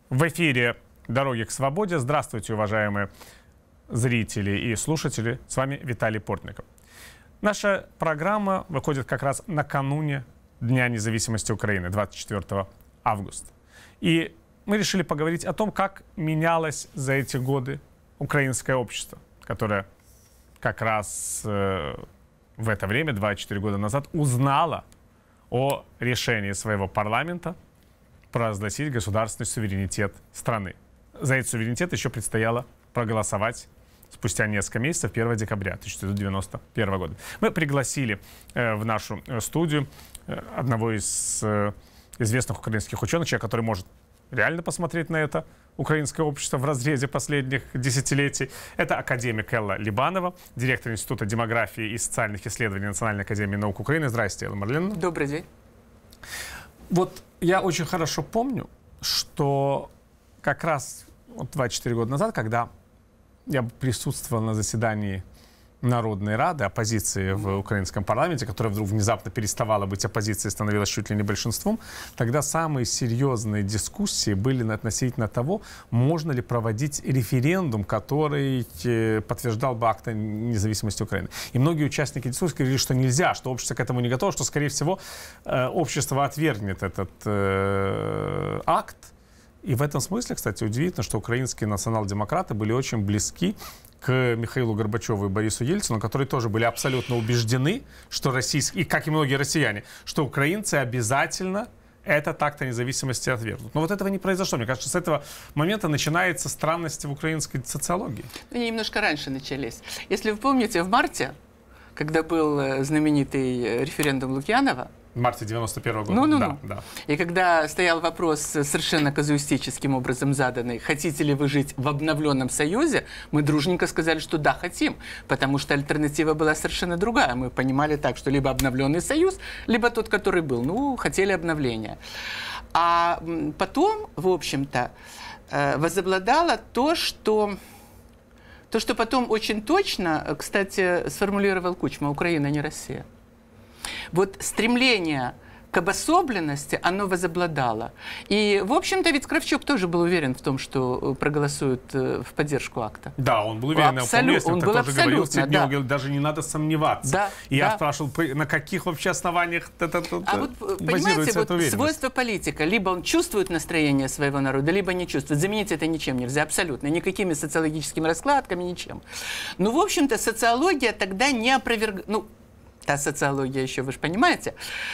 В эфире «Дороги к свободе». Здравствуйте, уважаемые зрители и слушатели. С вами Виталий Портников. Наша программа выходит как раз накануне Дня независимости Украины, 24 августа. И мы решили поговорить о том, как менялось за эти годы украинское общество, которое как раз в это время, 24 года назад, узнало о решении своего парламента провозгласить государственный суверенитет страны. За этот суверенитет еще предстояло проголосовать спустя несколько месяцев, 1 декабря 1991 года. Мы пригласили в нашу студию одного из известных украинских ученых, человек, который может реально посмотреть на это украинское общество в разрезе последних десятилетий. Это академик Элла Либанова, директор Института демографии и социальных исследований Национальной академии наук Украины. Здравствуйте, Элла Марленовна. Добрый день. Вот я очень хорошо помню, что как раз 24 года назад, когда я присутствовал на заседании Народной Рады, оппозиции в украинском парламенте, которая вдруг внезапно переставала быть оппозицией, становилась чуть ли не большинством, тогда самые серьезные дискуссии были относительно того, можно ли проводить референдум, который подтверждал бы акт независимости Украины. И многие участники дискуссии говорили, что нельзя, что общество к этому не готово, что, скорее всего, общество отвергнет этот акт. И в этом смысле, кстати, удивительно, что украинские национал-демократы были очень близки к Михаилу Горбачеву и Борису Ельцину, которые тоже были абсолютно убеждены, что российские, и как и многие россияне, что украинцы обязательно этот акт о независимости отвергнут. Но вот этого не произошло. Мне кажется, с этого момента начинаются странности в украинской социологии. Они немножко раньше начались. Если вы помните, в марте, когда был знаменитый референдум Лукьянова, в марте 91 года. Да. И когда стоял вопрос совершенно казуистическим образом заданный, хотите ли вы жить в обновленном союзе, мы дружненько сказали, что да, хотим, потому что альтернатива была совершенно другая. Мы понимали так, что либо обновленный союз, либо тот, который был. Ну, хотели обновления. А потом, в общем-то, возобладало то, что потом очень точно, кстати, сформулировал Кучма: Украина, не Россия. Вот стремление к обособленности, оно возобладало. И, в общем-то, ведь Кравчук тоже был уверен в том, что проголосуют в поддержку акта. Да, он был уверен, он был тоже говорил, да. Даже не надо сомневаться. Да, и я спрашивал, на каких вообще основаниях понимаете, вот свойство политика: либо он чувствует настроение своего народа, либо не чувствует. Заменить это ничем нельзя, абсолютно. Никакими социологическими раскладками, ничем. Ну, в общем-то, социология тогда не опровергла... Та социология еще, вы же понимаете,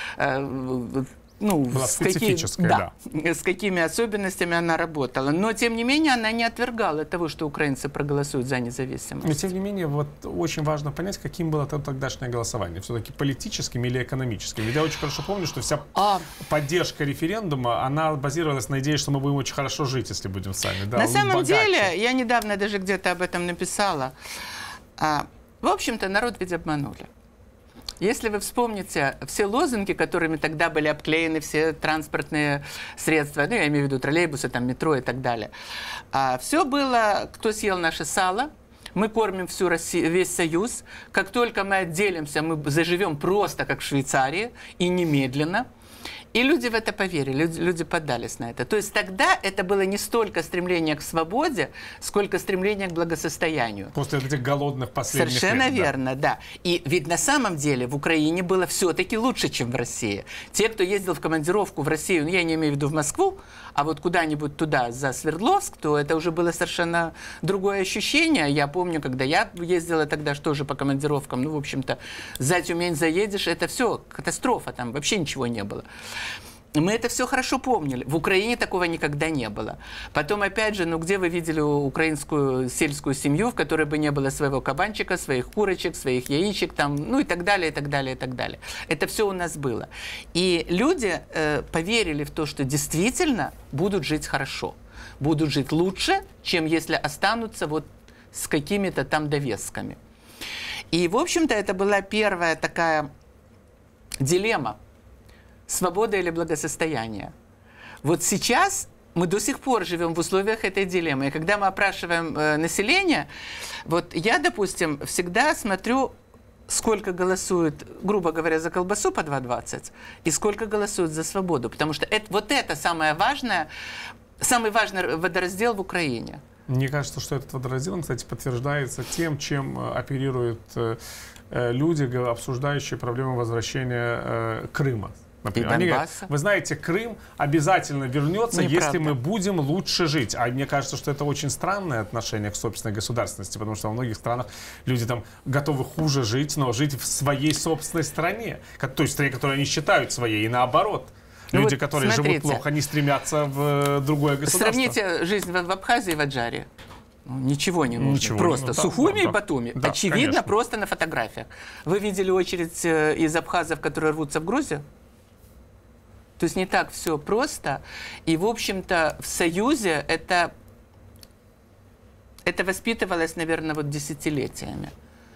была специфическая, с какими особенностями она работала. Но, тем не менее, она не отвергала того, что украинцы проголосуют за независимость. Но, тем не менее, вот очень важно понять, каким было тогдашнее голосование. Все-таки политическим или экономическим. Ведь я очень хорошо помню, что вся поддержка референдума, она базировалась на идее, что мы будем очень хорошо жить, если будем сами. Да, на самом деле, я недавно даже где-то об этом написала. В общем-то, народ ведь обманули. Если вы вспомните все лозунги, которыми тогда были обклеены все транспортные средства, ну, я имею в виду троллейбусы, там, метро и так далее, все было: кто съел наше сало, мы кормим всю Россию, весь Союз, как только мы отделимся, мы заживем просто как в Швейцарии, и немедленно. И люди в это поверили, люди поддались на это. То есть тогда это было не столько стремление к свободе, сколько стремление к благосостоянию. После этих голодных последних лет. Совершенно верно, да. И ведь на самом деле в Украине было все-таки лучше, чем в России. Те, кто ездил в командировку в Россию, ну, я не имею в виду в Москву, а вот куда-нибудь туда, за Свердловск, то это уже было совершенно другое ощущение. Я помню, когда я ездила тогда тоже по командировкам, ну, в общем-то, за Тюмень заедешь, это все катастрофа, там вообще ничего не было. Мы это все хорошо помнили. В Украине такого никогда не было. Потом, опять же, ну где вы видели украинскую сельскую семью, в которой бы не было своего кабанчика, своих курочек, своих яичек, там, ну и так далее, и так далее, и так далее. Это все у нас было. И люди поверили в то, что действительно будут жить хорошо. Будут жить лучше, чем если останутся вот с какими-то там довесками. И, в общем-то, это была первая такая дилемма: свобода или благосостояние. Вот сейчас мы до сих пор живем в условиях этой дилеммы. И когда мы опрашиваем население, вот я, допустим, всегда смотрю, сколько голосует, грубо говоря, за колбасу по 2,20 и сколько голосует за свободу. Потому что вот это самое важное самый важный водораздел в Украине. Мне кажется, что этот водораздел, кстати, подтверждается тем, чем оперируют люди, обсуждающие проблему возвращения Крыма. Например, они говорят, вы знаете, Крым обязательно вернется, если мы будем лучше жить. А мне кажется, что это очень странное отношение к собственной государственности, потому что во многих странах люди там готовы хуже жить, но жить в своей собственной стране, той стране, которую они считают своей, и наоборот. Люди, которые живут плохо, они стремятся в другое государство. Сравните жизнь в Абхазии и в Аджаре. Ничего не нужно. Просто Сухуми и Батуми. Да, очевидно, конечно. Просто на фотографиях. Вы видели очередь из абхазов, которые рвутся в Грузию? То есть не так все просто. И, в общем-то, в Союзе это воспитывалось, наверное, вот десятилетиями.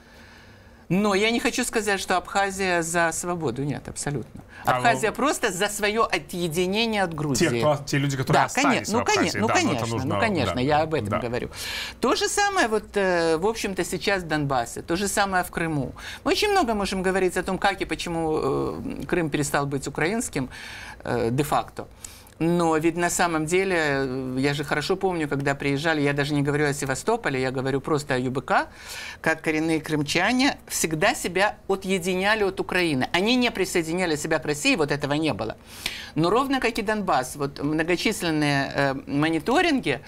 Но я не хочу сказать, что Абхазия за свободу. Нет, абсолютно. Абхазия просто за свое отъединение от Грузии. Те люди, которые остались в Абхазии. Конечно, я об этом говорю. То же самое, вот, в общем-то, сейчас в Донбассе. То же самое в Крыму. Мы очень много можем говорить о том, как и почему Крым перестал быть украинским де-факто. Но ведь на самом деле, я же хорошо помню, когда приезжали, я даже не говорю о Севастополе, я говорю просто о ЮБК, как коренные крымчане всегда себя отъединяли от Украины. Они не присоединяли себя к России, вот этого не было. Но ровно как и Донбасс, вот многочисленные мониторинги,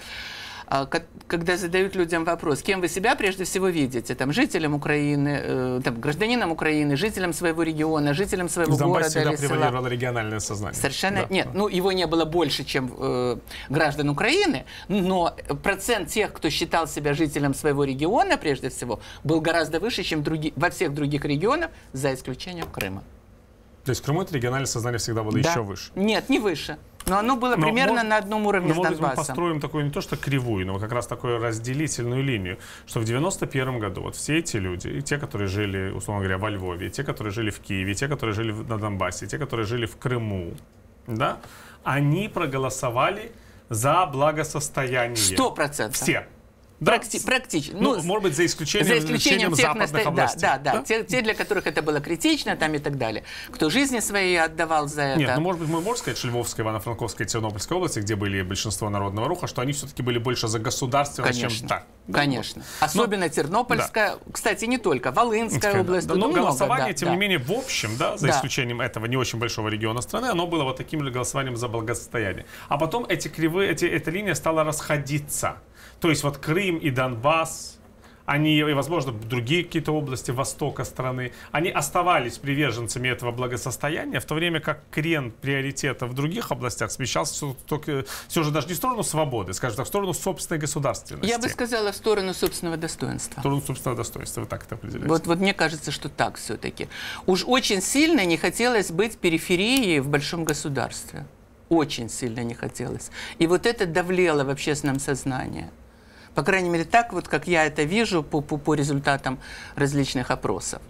когда задают людям вопрос, кем вы себя прежде всего видите, там, жителям Украины, там, гражданином Украины, жителям своего региона, жителям своего города или села. Всегда превалировало региональное сознание. Совершенно нет. Ну, его не было больше, чем граждан Украины, но процент тех, кто считал себя жителем своего региона, прежде всего, был гораздо выше, чем во всех других регионах, за исключением Крыма. То есть в Крыму это региональное сознание всегда было еще выше? Нет, не выше. Но оно было примерно на одном уровне с Донбассом. Мы построим такую не то что кривую, но как раз такую разделительную линию, что в 91 году вот все эти люди, и те, которые жили, условно говоря, во Львове, и те, которые жили в Киеве, и те, которые жили на Донбассе, и те, которые жили в Крыму, да, они проголосовали за благосостояние. 100%. Все. Да? Практически. Ну, может быть, за исключением тех западных областей. Да? Те, для которых это было критично, там и так далее. Кто жизни свои отдавал за это. Нет, ну, может быть, мы можем сказать, что Львовская, Ивано-Франковская и Тернопольская области, где были большинство народного руха, что они все-таки были больше за государственное, чем так. Конечно. Особенно Тернопольская, кстати, не только, Волынская область. Да, но голосование, тем не менее, в общем, да, за исключением этого не очень большого региона страны, оно было вот таким же голосованием за благосостояние. А потом эта линия стала расходиться. То есть вот Крым и Донбасс, они, и, возможно, другие какие-то области востока страны, они оставались приверженцами этого благосостояния, в то время как крен приоритета в других областях смещался все же даже не в сторону свободы, скажем так, в сторону собственной государственности. Я бы сказала, в сторону собственного достоинства. В сторону собственного достоинства, вы так это определяете. Вот мне кажется, что так все-таки. Уж очень сильно не хотелось быть периферией в большом государстве. Очень сильно не хотелось. И вот это давлело в общественном сознании. По крайней мере, так вот, как я это вижу по результатам различных опросов.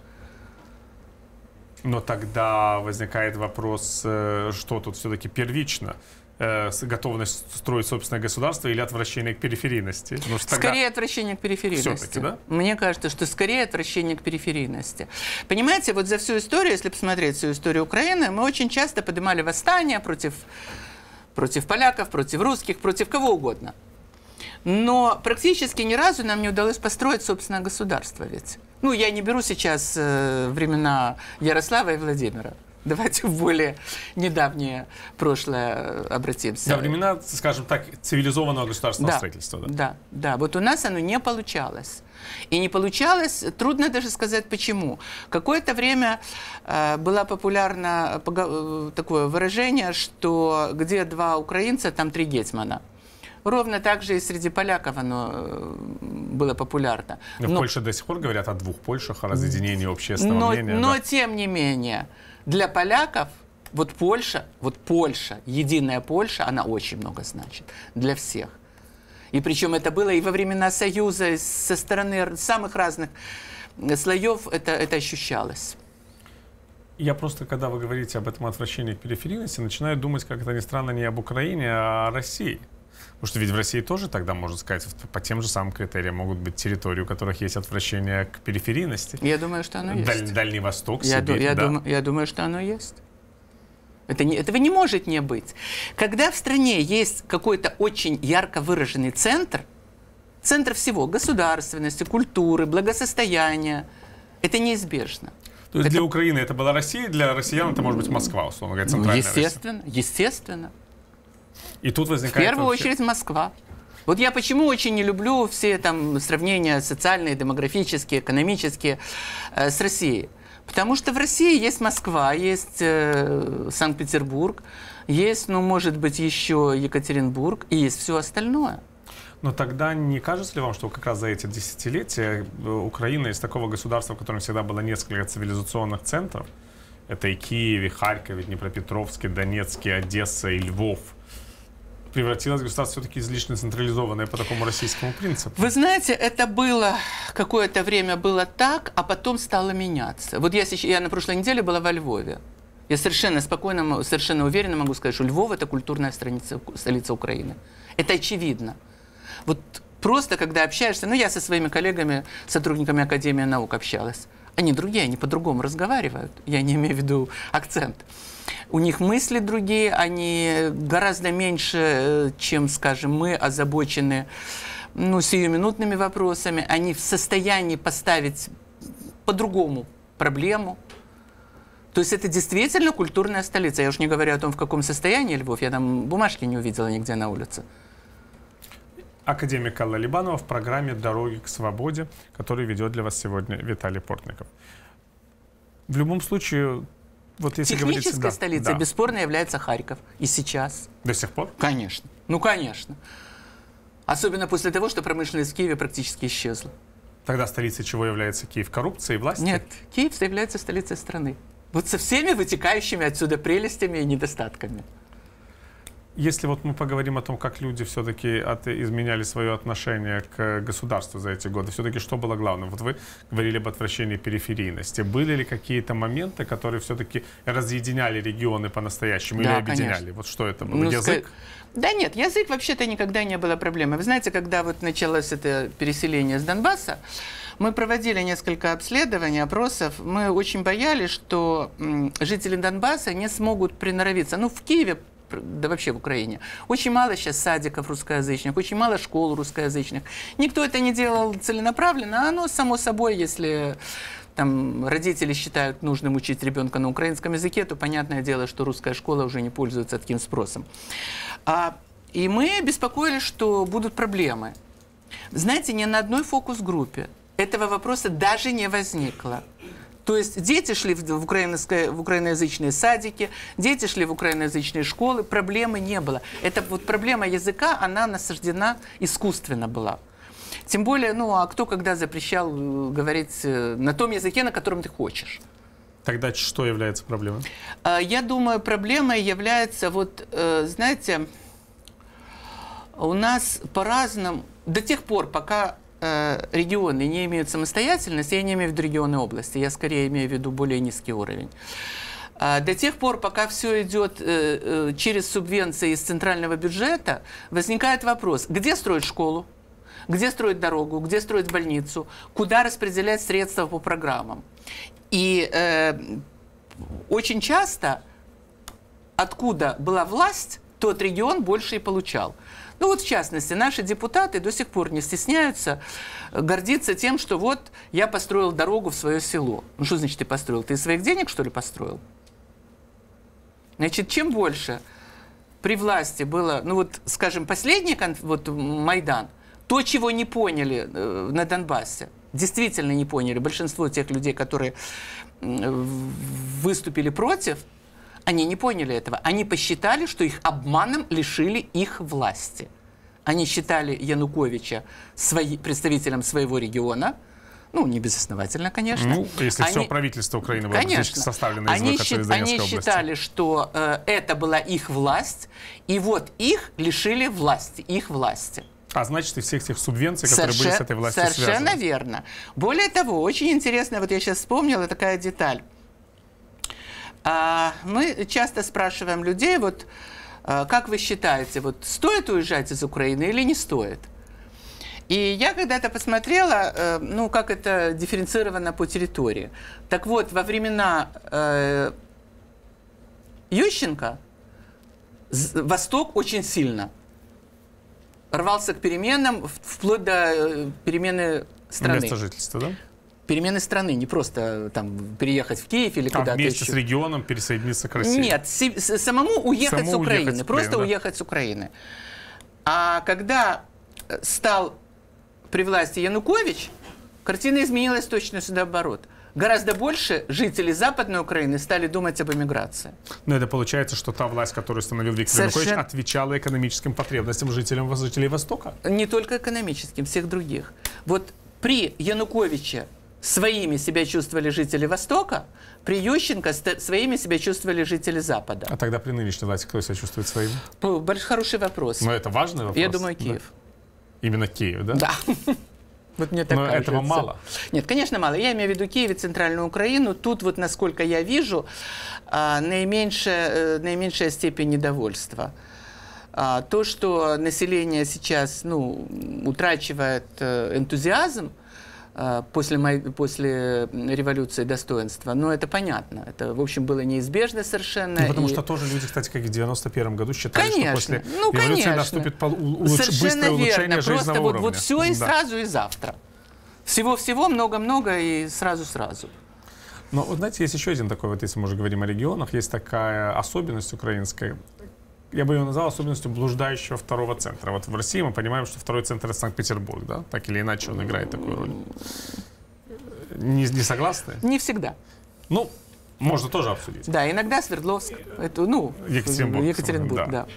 Но тогда возникает вопрос, что тут все-таки первично? Готовность строить собственное государство или отвращение к периферийности? Скорее отвращение к периферийности. Да? Мне кажется, что скорее отвращение к периферийности. Понимаете, вот за всю историю, если посмотреть всю историю Украины, мы очень часто поднимали восстания против поляков, против русских, против кого угодно. Но практически ни разу нам не удалось построить собственное государство ведь. Ну, я не беру сейчас времена Ярослава и Владимира. Давайте в более недавнее прошлое обратимся. Да, времена, скажем так, цивилизованного государственного строительства. Да. Вот у нас оно не получалось. И не получалось, трудно даже сказать почему. Какое-то время было популярно такое выражение, что где два украинца, там три гетьмана. Ровно так же и среди поляков оно было популярно. Но в Польше до сих пор говорят о двух Польшах, о разъединении общественного мнения. Но тем не менее, для поляков вот Польша, единая Польша, она очень много значит для всех. И причем это было и во времена Союза, со стороны самых разных слоев это ощущалось. Я просто, когда вы говорите об этом отвращении к периферийности, начинаю думать, как это ни странно, не об Украине, а о России. Потому что ведь в России тоже тогда, можно сказать, по тем же самым критериям могут быть территории, у которых есть отвращение к периферийности. Я думаю, что оно есть. Дальний Восток, Сибирь, я думаю, что оно есть. Этого не может не быть. Когда в стране есть какой-то очень ярко выраженный центр всего, государственности, культуры, благосостояния, это неизбежно. То есть для Украины это была Россия, для россиян это может быть Москва, условно говоря, центральная естественно, Россия. Естественно. И тут возникает... В первую очередь Москва. Вот я почему очень не люблю все там сравнения социальные, демографические, экономические с Россией. Потому что в России есть Москва, есть Санкт-Петербург, есть, ну, может быть, еще Екатеринбург, и есть все остальное. Но тогда не кажется ли вам, что как раз за эти десятилетия Украина из такого государства, в котором всегда было несколько цивилизационных центров, это и Киев, и Харьков, и Днепропетровск, и Донецк, и Одесса, и Львов, превратилось в государство все-таки излишне централизованное по такому российскому принципу? Вы знаете, это было какое-то время было так, а потом стало меняться. Вот я на прошлой неделе была во Львове. Я совершенно спокойно, совершенно уверенно могу сказать, что Львов – это культурная столица Украины. Это очевидно. Вот просто, когда общаешься, ну, я со своими коллегами, сотрудниками Академии наук общалась. Они другие, они по-другому разговаривают. Я не имею в виду акцент. У них мысли другие, они гораздо меньше, чем, скажем, мы, озабочены, ну, сиюминутными вопросами. Они в состоянии поставить по-другому проблему. То есть это действительно культурная столица. Я уж не говорю о том, в каком состоянии Львов. Я там бумажки не увидела нигде на улице. Академик Алла Либанова в программе «Дороги к свободе», которую ведет для вас сегодня Виталий Портников. В любом случае, вот если технической столицей бесспорно является Харьков. И сейчас. До сих пор? Конечно. Ну, конечно. Особенно после того, что промышленность в Киеве практически исчезла. Тогда столицей чего является Киев? Коррупции и власти? Нет, Киев является столицей страны. Вот со всеми вытекающими отсюда прелестями и недостатками. Если вот мы поговорим о том, как люди все-таки изменяли свое отношение к государству за эти годы, все-таки что было главным? Вот вы говорили об отвращении периферийности. Были ли какие-то моменты, которые все-таки разъединяли регионы по-настоящему, да, или объединяли? Конечно. Вот что это было? Ну, язык? Да нет, язык вообще-то никогда не было проблемой. Вы знаете, когда вот началось это переселение с Донбасса, мы проводили несколько обследований, опросов. Мы очень боялись, что жители Донбасса не смогут приноровиться. Ну, в Киеве, да вообще в Украине, очень мало сейчас садиков русскоязычных, очень мало школ русскоязычных. Никто это не делал целенаправленно, а оно само собой, если там родители считают нужным учить ребенка на украинском языке, то понятное дело, что русская школа уже не пользуется таким спросом. И мы беспокоились, что будут проблемы. Знаете, ни на одной фокус-группе этого вопроса даже не возникло. То есть дети шли в украиноязычные садики, дети шли в украиноязычные школы, проблемы не было. Это вот проблема языка, она насаждена искусственно была. Тем более, ну, а кто когда запрещал говорить на том языке, на котором ты хочешь? Тогда что является проблемой? Я думаю, проблемой является, вот, знаете, у нас по-разному, до тех пор, пока регионы не имеют самостоятельности, я не имею в виду регионы области, я скорее имею в виду более низкий уровень. До тех пор, пока все идет через субвенции из центрального бюджета, возникает вопрос, где строить школу, где строить дорогу, где строить больницу, куда распределять средства по программам. И очень часто, откуда была власть, тот регион больше и получал. Ну вот, в частности, наши депутаты до сих пор не стесняются гордиться тем, что вот я построил дорогу в свое село. Ну что значит ты построил? Ты из своих денег, что ли, построил? Значит, чем больше при власти было, ну вот, скажем, последний вот Майдан, то, чего не поняли на Донбассе, действительно не поняли, большинство тех людей, которые выступили против, они не поняли этого. Они посчитали, что их обманом лишили их власти. Они считали Януковича представителем своего региона. Ну, не безосновательно, конечно. Ну, если все правительство Украины было составлено из выходцев из Донецкой области. Они считали, что это была их власть, и вот их лишили власти, их власти. А значит, и всех тех субвенций, которые были с этой властью связаны. Совершенно верно. Более того, очень интересная, вот я сейчас вспомнила такая деталь. Мы часто спрашиваем людей, вот, как вы считаете, вот, стоит уезжать из Украины или не стоит? И я когда-то посмотрела, ну, как это дифференцировано по территории. Так вот, во времена Ющенко Восток очень сильно рвался к переменам, вплоть до перемены страны. Место жительства, да? Перемены страны, не просто там переехать в Киев или куда-то вместе еще. с регионом пересоединиться к России. Нет, самому уехать с Украины, просто уехать с Украины. А когда стал при власти Янукович, картина изменилась точно наоборот. Гораздо больше жителей Западной Украины стали думать об эмиграции. Но это получается, что та власть, которую установил Виктор Янукович, отвечала экономическим потребностям жителей Востока? Не только экономическим, всех других. Вот при Януковиче своими себя чувствовали жители Востока, при Ющенко своими себя чувствовали жители Запада. А тогда при нынешней власти кто себя чувствует своим? Хороший вопрос. Но это важный вопрос. Я думаю, Киев. Да. Именно Киев, да? Да. Вот мне так Но кажется. этого мало. Нет, конечно, мало. Я имею в виду Киев и Центральную Украину. Тут, вот, насколько я вижу, наименьшая степень недовольства. То, что население сейчас утрачивает энтузиазм после революции достоинства, это понятно. Это, в общем, было неизбежно совершенно. Потому что тоже люди, кстати, как и в 91 году считали, что после революции наступит быстрое улучшение жизненного уровня. Вот все и сразу, и завтра. Всего-всего, много-много и сразу-сразу. Но, вот, знаете, есть еще один такой, вот если мы уже говорим о регионах, есть такая особенность украинской. Я бы ее назвал особенностью блуждающего второго центра. Вот в России мы понимаем, что второй центр — это Санкт-Петербург, да? Так или иначе он играет такую роль. Не согласны? Не всегда. Можно тоже обсудить. Да, иногда Свердловск, Екатеринбург, да.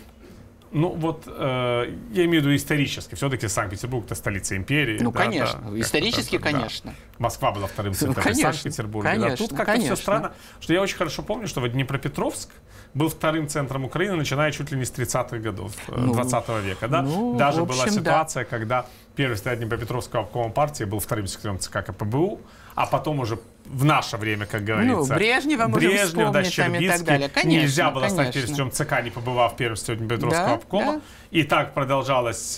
Я имею в виду исторически. Все-таки Санкт-Петербург — это столица империи. Конечно, исторически, конечно. Москва была вторым центром Санкт-Петербурга. Конечно, тут как-то все странно, что я очень хорошо помню, что Днепропетровск был вторым центром Украины, начиная чуть ли не с 30-х годов 20 века. Да? Даже была ситуация, когда первый секретарь Днепропетровского обкома партии был вторым секретарем ЦК КПБУ, а потом уже в наше время, как говорится, Брежнева можем вспомнить, Щербицкий, и так далее. Конечно, нельзя было стать секретарем ЦК, не побывав в первом секретаре Днепропетровского обкома. Да. И так продолжалось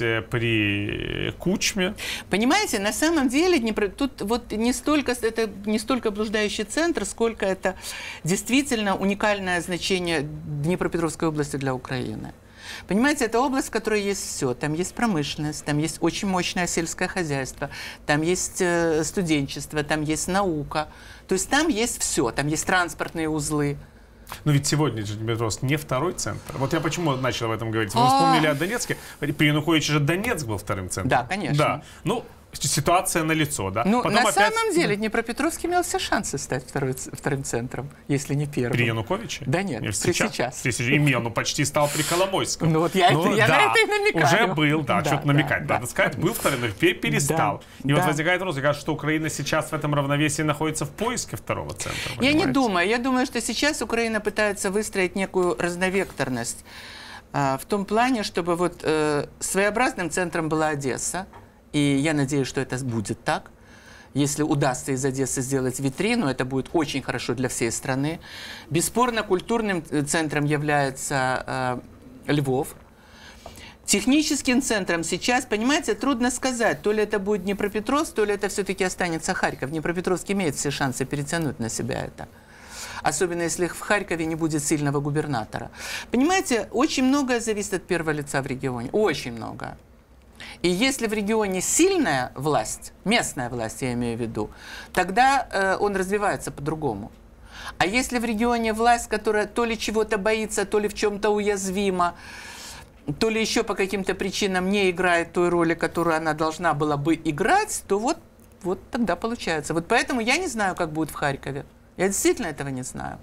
при Кучме. Понимаете, на самом деле тут вот это не столько блуждающий центр, сколько это действительно уникальное значение Днепропетровской области для Украины. Понимаете, это область, в которой есть все. Там есть промышленность, там есть очень мощное сельское хозяйство, там есть студенчество, там есть наука. То есть там есть все, там есть транспортные узлы. Но ведь сегодня Днепропетровск не второй центр. Вот я почему начал об этом говорить. Вы вспомнили о Донецке. При Януковиче же Донецк был вторым центром. Да, конечно. Да. Ситуация налицо, да? На самом деле Днепропетровск имел все шансы стать вторым центром, если не первым. При Януковиче? Да нет, сейчас. Имел, почти стал при Коломойском. Я на это и намекаю. Уже был, что-то намекать. Надо сказать, был вторым, но теперь перестал. И вот возникает вопрос, кажется, что Украина сейчас в этом равновесии находится в поиске второго центра. Я не думаю. Я думаю, что сейчас Украина пытается выстроить некую разновекторность в том плане, чтобы своеобразным центром была Одесса. И я надеюсь, что это будет так. Если удастся из Одессы сделать витрину, это будет очень хорошо для всей страны. Бесспорно, культурным центром является Львов. Техническим центром сейчас, понимаете, трудно сказать, то ли это будет Днепропетровск, то ли это все-таки останется Харьков. Днепропетровск имеет все шансы перетянуть на себя это. Особенно если в Харькове не будет сильного губернатора. Понимаете, очень многое зависит от первого лица в регионе. Очень многое. И если в регионе сильная власть, местная власть, я имею в виду, тогда он развивается по-другому. А если в регионе власть, которая то ли чего-то боится, то ли в чем-то уязвима, то ли еще по каким-то причинам не играет той роли, которую она должна была бы играть, то вот тогда получается. Вот поэтому я не знаю, как будет в Харькове. Я действительно этого не знаю.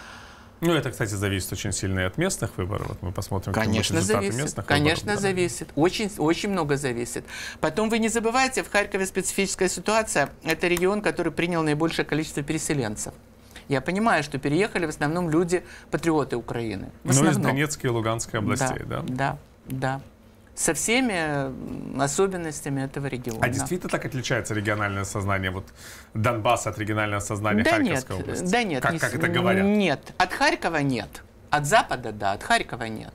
Это, кстати, зависит очень сильно и от местных выборов. Вот мы посмотрим, как будут результаты местных выборов. Конечно, зависит. Очень, очень много зависит. Потом вы не забывайте, в Харькове специфическая ситуация. Это регион, который принял наибольшее количество переселенцев. Я понимаю, что переехали в основном люди-патриоты Украины. Из Донецкой и Луганской областей, да? Да. Со всеми особенностями этого региона. А действительно так отличается региональное сознание Донбасса от регионального сознания Харьковской области? Да нет. Как это говорят? Нет. От Харькова нет. От Запада, да. От Харькова нет.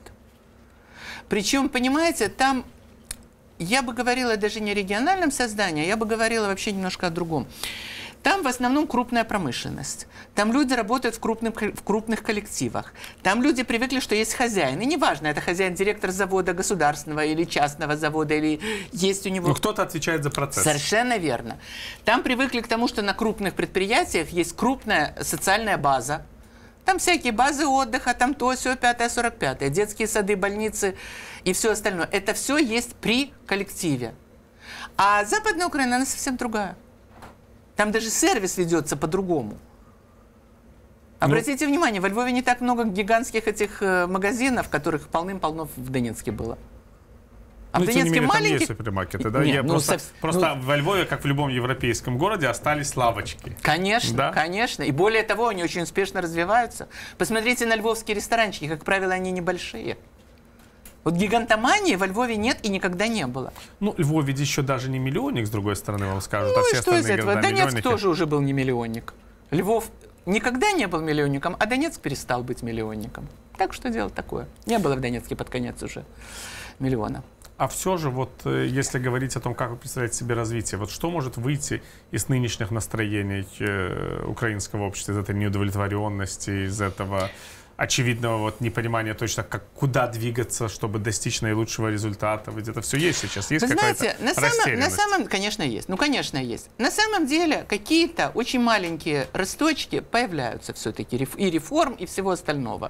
Причем, понимаете, там, я бы говорила даже не о региональном создании, я бы говорила вообще немножко о другом. Там в основном крупная промышленность. Там люди работают в крупных коллективах. Там люди привыкли, что есть хозяин. И неважно, это хозяин-директор завода государственного или частного завода, или есть у него... Но кто-то отвечает за процесс. Совершенно верно. Там привыкли к тому, что на крупных предприятиях есть крупная социальная база. Там всякие базы отдыха, там то, сё, 5-е, 45-е, детские сады, больницы и все остальное. Это все есть при коллективе. А Западная Украина, она совсем другая. Там даже сервис ведется по-другому. Обратите внимание, во Львове не так много гигантских этих магазинов, которых полным-полно в Донецке было. А в Донецке маленькие... маленький... Там есть супермаркеты, да? Нет, просто во Львове, как в любом европейском городе, остались лавочки. Конечно, да? конечно. И более того, они очень успешно развиваются. Посмотрите на львовские ресторанчики, как правило, они небольшие. Вот гигантомании во Львове нет и никогда не было. Ну, Львов ведь еще даже не миллионник, с другой стороны, вам скажут. Ну а и все что из этого? Донецк миллионники. тоже уже был не миллионник. Львов никогда не был миллионником, а Донецк перестал быть миллионником. Так что дело такое. Не было в Донецке под конец уже миллиона. А все же, вот если говорить о том, как вы представляете себе развитие, вот что может выйти из нынешних настроений украинского общества, из этой неудовлетворенности, из этого очевидного вот непонимания точно, как, куда двигаться, чтобы достичь наилучшего результата? Ведь это все есть сейчас, есть какая-то растерянность? Конечно, есть. Ну, конечно, есть. На самом деле, какие-то очень маленькие росточки появляются все-таки, и реформ, и всего остального.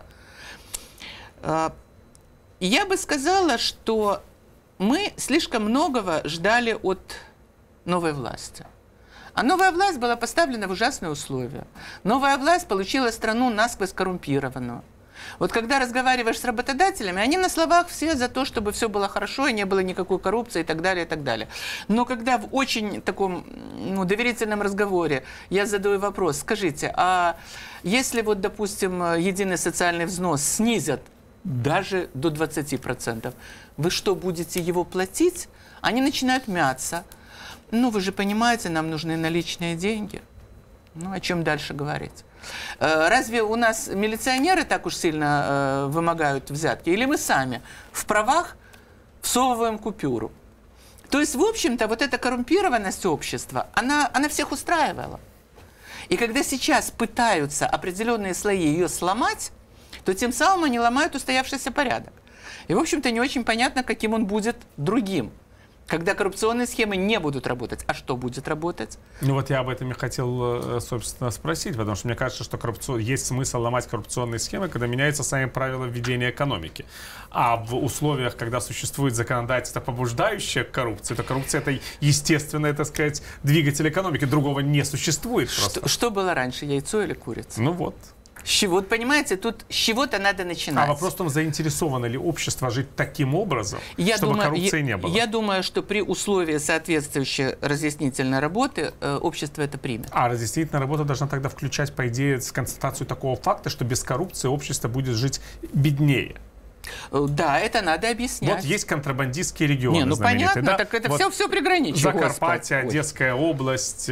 Я бы сказала, что мы слишком многого ждали от новой власти. А новая власть была поставлена в ужасные условия. Новая власть получила страну насквозь коррумпированную. Вот когда разговариваешь с работодателями, они на словах все за то, чтобы все было хорошо и не было никакой коррупции и так далее, и так далее. Но когда в очень таком доверительном разговоре я задаю вопрос, скажите, а если вот, допустим, единый социальный взнос снизят даже до 20%, вы что, будете его платить? Они начинают мяться. Ну, вы же понимаете, нам нужны наличные деньги. Ну, о чем дальше говорить? Разве у нас милиционеры так уж сильно вымогают взятки? Или мы сами в правах всовываем купюру? То есть, в общем-то, вот эта коррумпированность общества, она всех устраивала. И когда сейчас пытаются определенные слои ее сломать, то тем самым они ломают устоявшийся порядок. И, в общем-то, не очень понятно, каким он будет другим. Когда коррупционные схемы не будут работать. А что будет работать? Ну вот я об этом и хотел, собственно, спросить, потому что мне кажется, что есть смысл ломать коррупционные схемы, когда меняются сами правила введения экономики. А в условиях, когда существует законодательство, побуждающее коррупцию, то коррупция — это естественный, так сказать, двигатель экономики. Другого не существует просто. Что было раньше, яйцо или курица? Ну вот. Вот понимаете, тут с чего-то надо начинать. А вопрос в том, заинтересовано ли общество жить таким образом, чтобы коррупции не было? Я думаю, что при условии соответствующей разъяснительной работы общество это примет. А разъяснительная работа должна тогда включать, по идее, констатацию такого факта, что без коррупции общество будет жить беднее. Да, это надо объяснять. Вот есть контрабандистские регионы. Ну понятно, да? так это вот все приграничье. Закарпатье, Одесская область,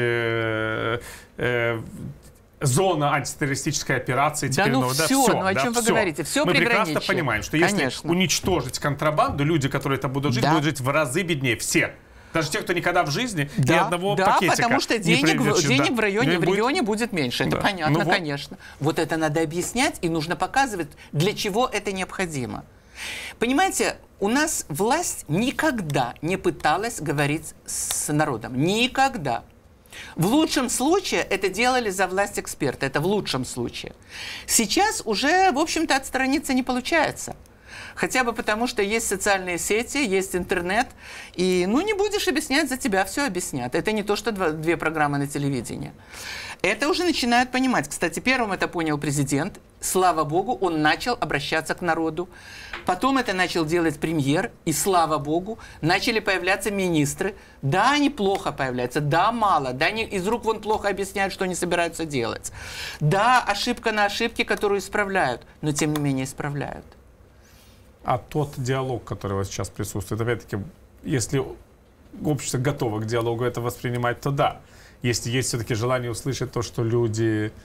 зона антитеррористической операции. Да, теперь, ну все, ну о чем вы говорите? Все Мы приграничье. прекрасно понимаем, что если уничтожить контрабанду, люди, которые это будут жить, будут жить в разы беднее. Все. Даже те, кто никогда в жизни ни одного пакетика Да, потому что денег в регионе будет меньше. Это понятно, конечно. Вот это надо объяснять, и нужно показывать, для чего это необходимо. Понимаете, у нас власть никогда не пыталась говорить с народом. Никогда. В лучшем случае это делали за власть эксперты. Это в лучшем случае. Сейчас уже, в общем-то, отстраниться не получается. Хотя бы потому, что есть социальные сети, есть интернет. И, не будешь объяснять, за тебя все объяснят. Это не то, что две программы на телевидении. Это уже начинают понимать. Кстати, первым это понял президент. Слава богу, он начал обращаться к народу. Потом это начал делать премьер. И, слава богу, начали появляться министры. Да, они плохо появляются. Да, мало. Да, они из рук вон плохо объясняют, что они собираются делать. Да, ошибка на ошибке, которую исправляют. Но, тем не менее, исправляют. А тот диалог, который у вас сейчас присутствует, опять-таки, если общество готово к диалогу это воспринимать, то да. Если есть все-таки желание услышать то, что люди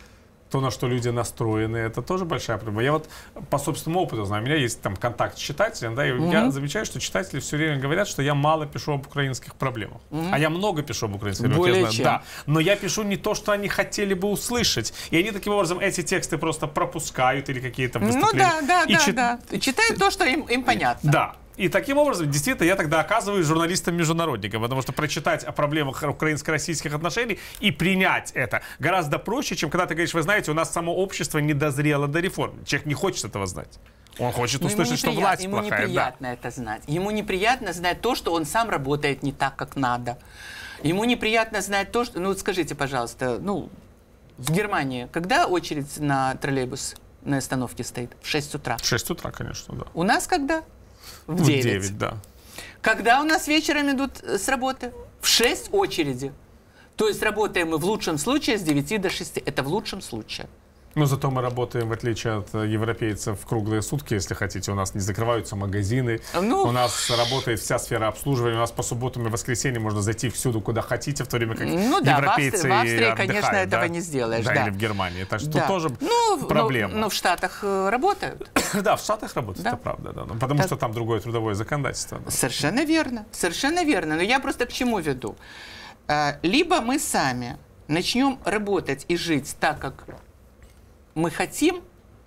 то, на что люди настроены, это тоже большая проблема. Я вот по собственному опыту знаю, у меня есть там контакт с читателем, да, и я замечаю, что читатели все время говорят, что я мало пишу об украинских проблемах. А я много пишу об украинских проблемах, я знаю, да. Но я пишу не то, что они хотели бы услышать. И они таким образом эти тексты просто пропускают или какие-то выступления. Ну да. Читают то, что им понятно. Да. И таким образом, действительно, я тогда оказываюсь журналистом-международником, потому что прочитать о проблемах украинско-российских отношений и принять это гораздо проще, чем когда ты говоришь, вы знаете, у нас само общество не дозрело до реформ. Человек не хочет этого знать. Он хочет услышать, что власть плохая. Ему неприятно это знать. Ему неприятно знать то, что он сам работает не так, как надо. Ему неприятно знать то, что... Ну, скажите, пожалуйста, в Германии когда очередь на троллейбус на остановке стоит? В 6 утра. В 6 утра, конечно, да. У нас когда? В 9. 9, да. Когда у нас вечером идут с работы? В 6 очереди. То есть работаем мы в лучшем случае с 9 до 6. Это в лучшем случае. Но зато мы работаем, в отличие от европейцев, круглые сутки, если хотите. У нас не закрываются магазины. У нас работает вся сфера обслуживания. У нас по субботам и воскресеньям можно зайти всюду, куда хотите, в то время как европейцы в Австрии, отдыхают, конечно, этого не сделаешь. Да, или в Германии. Так что тоже проблема. Но в Штатах работают. Да, в Штатах работают, это правда. Да. Потому что там другое трудовое законодательство. Да. Совершенно верно. Совершенно верно. Но я просто к чему веду? Либо мы сами начнем работать и жить так, как мы хотим,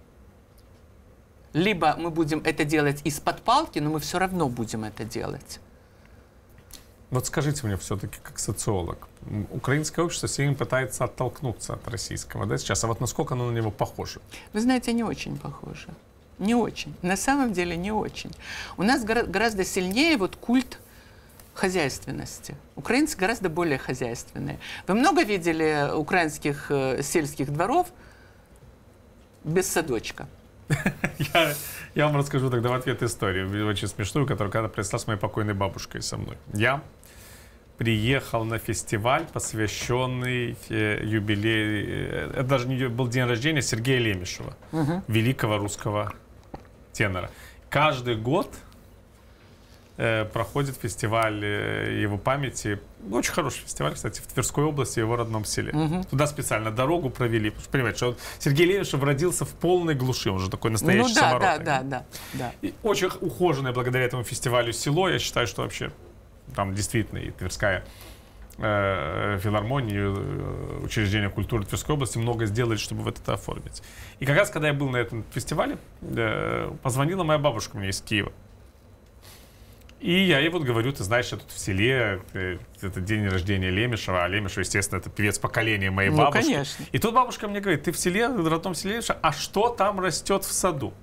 либо мы будем это делать из-под палки, но мы все равно будем это делать. Вот скажите мне все-таки, как социолог, украинское общество все время пытается оттолкнуться от российского, да, сейчас, а вот насколько оно на него похоже? Вы знаете, не очень похоже. Не очень. На самом деле не очень. У нас гораздо сильнее вот культ хозяйственности. Украинцы гораздо более хозяйственные. Вы много видели украинских сельских дворов без садочка? Я вам расскажу тогда в ответ историю, очень смешную, которая когда произошла с моей покойной бабушкой со мной. Я приехал на фестиваль, посвященный юбилею, это даже не был день рождения Сергея Лемешева, великого русского тенора. Каждый год проходит фестиваль его памяти. Очень хороший фестиваль, кстати, в Тверской области, в его родном селе. Туда специально дорогу провели. Потому что, понимаете, что Сергей Лемешев родился в полной глуши. Он же такой настоящий самородок. Да. И очень ухоженное благодаря этому фестивалю село. Я считаю, что вообще там действительно и Тверская филармония, учреждение культуры Тверской области много сделали, чтобы вот это оформить. И как раз, когда я был на этом фестивале, позвонила моя бабушка мне из Киева. И я ей вот говорю, ты знаешь, я тут в селе, это день рождения Лемешева, а Лемешев, естественно, это певец поколения моей бабушки. Конечно. И тут бабушка мне говорит, ты в селе, в родном селе Лемешева, а что там растет в саду?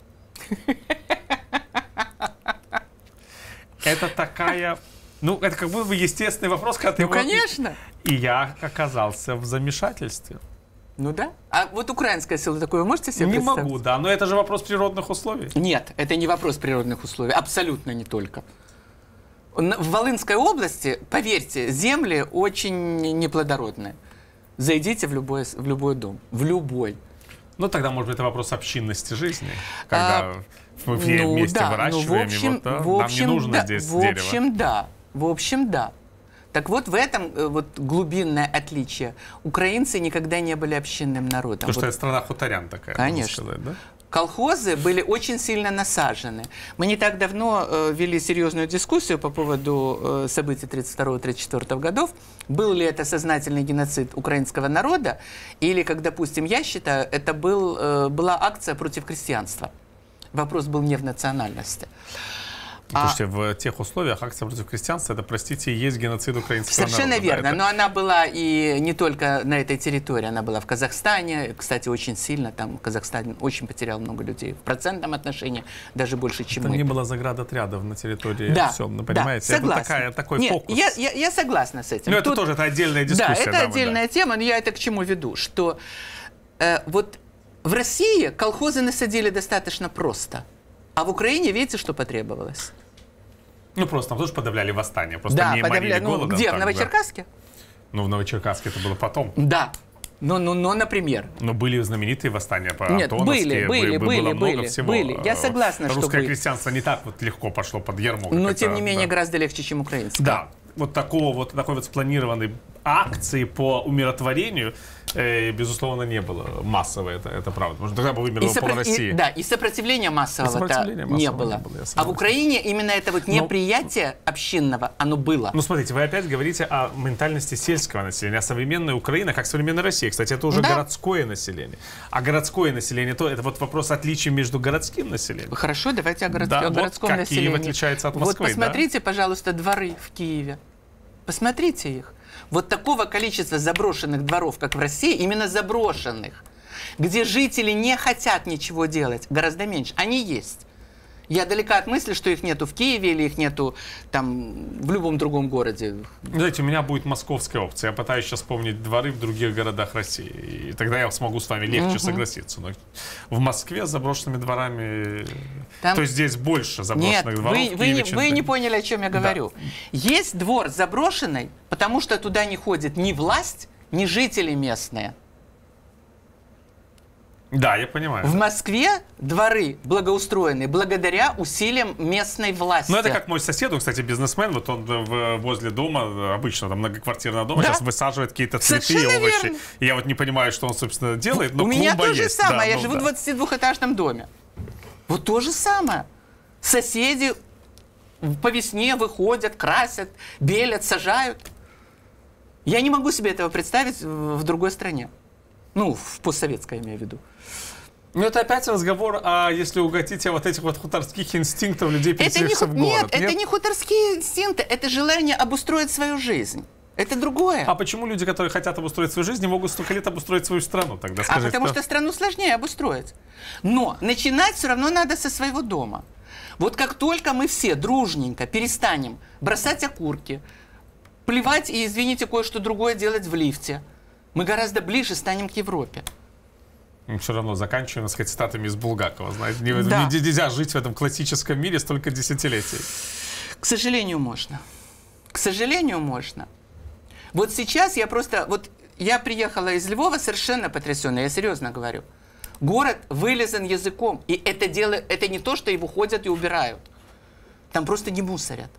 Это такая, это как будто бы естественный вопрос, когда ты... конечно. И я оказался в замешательстве. Ну да. А вот украинское село такое вы можете себе представить? Не могу, да, но это же вопрос природных условий. Нет, это не вопрос природных условий, абсолютно не только. В Волынской области, поверьте, земли очень неплодородные. Зайдите в любой дом. В любой. Ну, тогда, может быть, это вопрос общинности жизни. Когда мы все вместе выращиваем, нам не нужно здесь дерево. В общем, да. Так вот, в этом вот глубинное отличие. Украинцы никогда не были общинным народом. Потому что это страна хуторян такая, конечно. Можно сказать, да? Колхозы были очень сильно насажены. Мы не так давно вели серьезную дискуссию по поводу событий 1932-1934 годов. Был ли это сознательный геноцид украинского народа, или, как, допустим, я считаю, это была акция против крестьянства. Вопрос был не в национальности. Слушайте, в тех условиях акция против крестьянства, это, простите, и есть геноцид украинского народа. Совершенно верно, но она была и не только на этой территории, она была в Казахстане, кстати, очень сильно, там Казахстан очень потерял много людей, в процентном отношении даже больше, чем мы. Это не было заградотрядов на территории всем, понимаете? Да, это такой фокус. Я согласна с этим. Но это тоже отдельная дискуссия. Да, это отдельная тема, но я это к чему веду, что вот в России колхозы насадили достаточно просто, а в Украине, видите, что потребовалось? Просто там тоже подавляли восстание, просто не морили голодом. Где, в Новочеркасске? В Новочеркасске это было потом. Да. Но, например. Но были знаменитые восстания по Антоновске. Было много всего. Я согласна, что русское крестьянство не так вот легко пошло под ярмом. Но, тем не менее, гораздо легче, чем украинское. Да. Вот такой вот спланированной акции по умиротворению безусловно, не было массовое, это правда. Потому что тогда бы вымерло пол России. Да, и сопротивления массового не было. А в Украине именно это вот неприятие общинного, оно было. Ну, смотрите, вы опять говорите о ментальности сельского населения, а современная Украина, как современная Россия, кстати, это уже городское население. А городское население, то это вот вопрос отличия между городским населением. Хорошо, давайте о городском населении. Киев отличается от Москвы. Вот посмотрите, пожалуйста, дворы в Киеве. Посмотрите их. Вот такого количества заброшенных дворов, как в России, именно заброшенных, где жители не хотят ничего делать, гораздо меньше. Они есть. Я далека от мысли, что их нету в Киеве или их нету там в любом другом городе. Знаете, у меня будет московская опция. Я пытаюсь сейчас вспомнить дворы в других городах России. И тогда я смогу с вами легче согласиться. Но в Москве с заброшенными дворами... Там... То есть здесь больше заброшенных дворов. Нет, вы не поняли, о чем я говорю. Да. Есть двор заброшенный, потому что туда не ходит ни власть, ни жители местные. Да, я понимаю. В Москве дворы благоустроены благодаря усилиям местной власти. Ну, это как мой сосед, он, кстати, бизнесмен, вот он возле дома, обычно там многоквартирного дома, сейчас высаживает какие-то цветы и овощи. Верно. И я вот не понимаю, что он, собственно, делает, но у меня то же есть. самое, я живу в 22-этажном доме. Вот то же самое. Соседи по весне выходят, красят, белят, сажают. Я не могу себе этого представить в другой стране. Ну, в постсоветской, я имею в виду. Ну, это опять разговор о, если угодите, вот этих вот хуторских инстинктов людей, переселившихся в город. Нет, это не хуторские инстинкты, это желание обустроить свою жизнь. Это другое. А почему люди, которые хотят обустроить свою жизнь, не могут столько лет обустроить свою страну тогда? Скажите, потому что страну сложнее обустроить. Но начинать все равно надо со своего дома. Вот как только мы все дружненько перестанем бросать окурки, плевать и, извините, кое-что другое делать в лифте, мы гораздо ближе станем к Европе. Все равно заканчиваем, так сказать, цитатами из Булгакова. Знаете, нельзя жить в этом классическом мире столько десятилетий. К сожалению, можно. К сожалению, можно. Вот сейчас я приехала из Львова совершенно потрясенная, я серьезно говорю. Город вылизан языком, и это не то, что его ходят и убирают. Там просто не мусорят.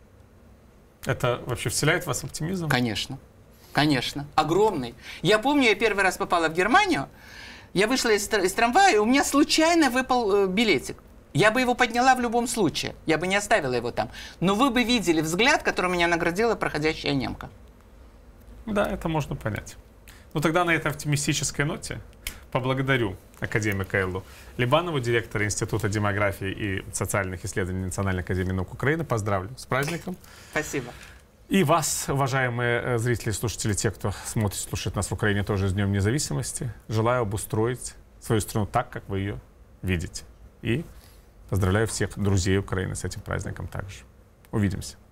Это вообще вселяет в вас оптимизм? Конечно. Конечно. Огромный. Я помню, я первый раз попала в Германию, я вышла из трамвая, и у меня случайно выпал билетик. Я бы его подняла в любом случае. Я бы не оставила его там. Но вы бы видели взгляд, который меня наградила проходящая немка. Да, это можно понять. Ну тогда на этой оптимистической ноте поблагодарю академика Эллу Либанову, директора Института демографии и социальных исследований Национальной академии наук Украины. Поздравлю с праздником. Спасибо. И вас, уважаемые зрители и слушатели, те, кто смотрит, слушает нас в Украине тоже с Днем Независимости, желаю обустроить свою страну так, как вы ее видите. И поздравляю всех друзей Украины с этим праздником также. Увидимся.